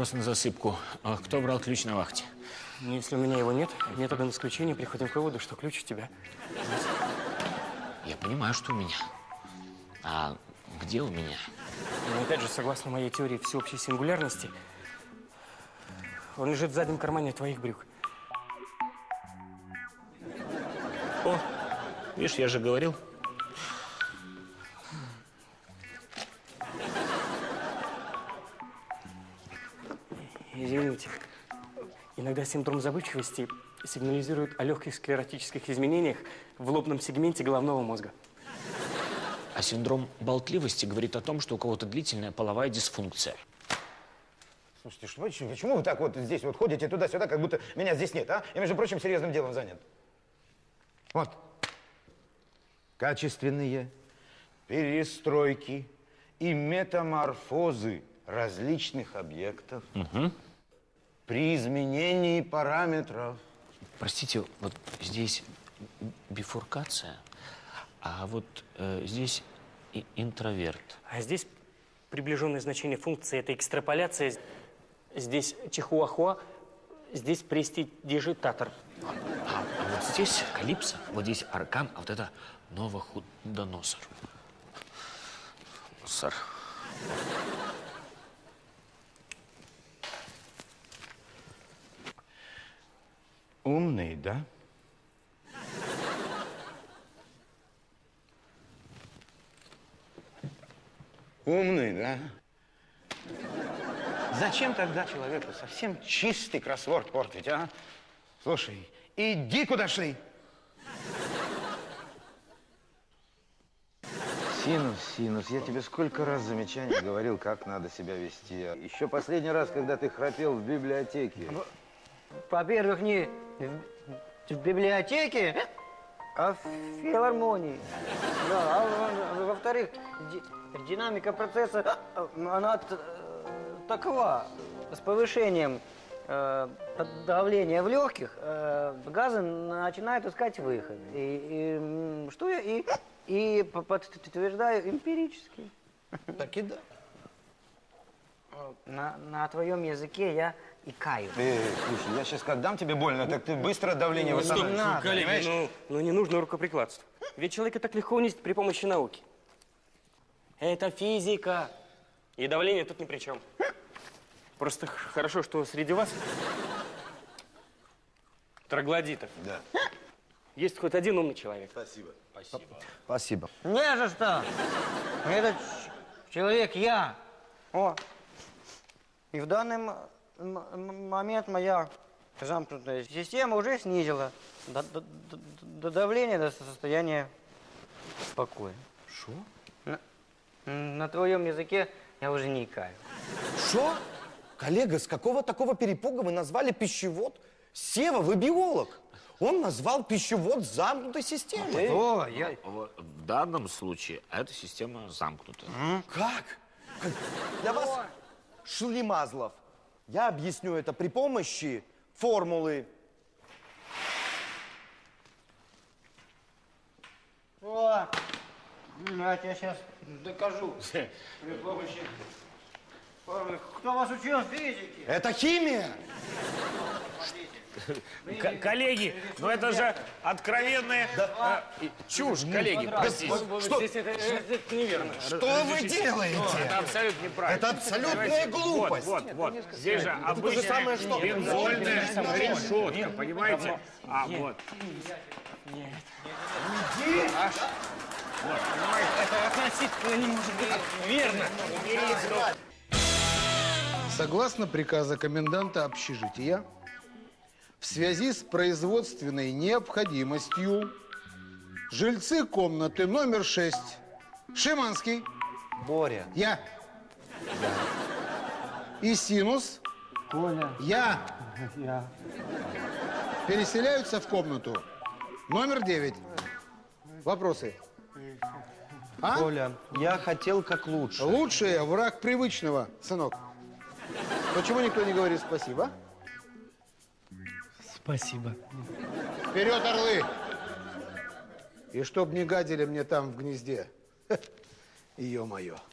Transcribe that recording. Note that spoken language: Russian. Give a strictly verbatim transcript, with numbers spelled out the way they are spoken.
вопрос на засыпку. А кто брал ключ на вахте? Ну, если у меня его нет, методом исключения приходим к выводу, что ключ у тебя. Я понимаю, что у меня. А где у меня? Но опять же, согласно моей теории всеобщей сингулярности, он лежит в заднем кармане твоих брюк. О, видишь, я же говорил. Извините. Иногда синдром забывчивости сигнализирует о легких склеротических изменениях в лобном сегменте головного мозга. А синдром болтливости говорит о том, что у кого-то длительная половая дисфункция. Слушайте, что, почему вы так вот здесь вот ходите туда-сюда, как будто меня здесь нет, а? Я, между прочим, серьезным делом занят. Вот. Качественные перестройки и метаморфозы различных объектов угу. при изменении параметров. Простите, вот здесь бифуркация, а вот э, здесь и интроверт. А здесь приближенное значение функции – это экстраполяция. Здесь чихуахуа, здесь престидижитатор. А, а, а вот здесь калипсо, вот здесь аркан, а вот это новохудоносор. Сэр. Умный, да? Умный, да? Зачем тогда человеку совсем чистый кроссворд портить, а? Слушай, иди куда шли. Синус, Синус, я тебе сколько раз замечаний говорил, как надо себя вести. Еще последний раз, когда ты храпел в библиотеке. Во-первых, не в библиотеке, а в филармонии. Да, а во-вторых, динамика процесса, она такова. С повышением э, давления в легких э, газы начинают искать выход. И, и что я и, и подтверждаю эмпирически. Так и да. На, на твоем языке я икаю. Эй, слушай, я сейчас как дам тебе больно, так ты быстро давление ну, восстановишь. Ну, коллеги, ну, ну не нужно рукоприкладство. Ведь человека так легко унизить при помощи науки. Это физика. И давление тут ни при чем. Просто хорошо, что среди вас троглодитов. Да. Есть хоть один умный человек. Спасибо. Спасибо. Спасибо. Не за что. Этот человек я. О. И в данный момент моя замкнутая система уже снизила до, до, до, до давления до состояния покоя. Что? На, на твоем языке я уже не икаю. Что? Коллега, с какого такого перепуга вы назвали пищевод? Сева, вы биолог. Он назвал пищевод замкнутой системой. О, я... В данном случае эта система замкнута. Как? Для вас, Шлемазлов, я объясню это при помощи формулы. О, я тебе сейчас докажу. При помощи формулы. Кто вас учил физике? Это химия. К коллеги, ну это же откровенная да. э, чушь, коллеги, простите. Что? Здесь это, это, это неверно. Что вы делаете? Это абсолютно неправильно. Это абсолютная глупость. Вот, вот, вот. Здесь же обычная самое, что? бензольная решетка, понимаете? А, вот. Нет. Иди. Вот, понимаете, это относительно не может быть верно. Согласно приказа коменданта общежития, в связи с производственной необходимостью жильцы комнаты номер шесть Шиманский, Боря, я, я. и Синус, Коля, я, я. переселяются в комнату номер девять. Вопросы? А? Коля, я хотел как лучше. Лучшее враг привычного, сынок. Почему никто не говорит спасибо? Спасибо. Вперед, орлы! И чтоб не гадили мне там в гнезде. Ё-моё.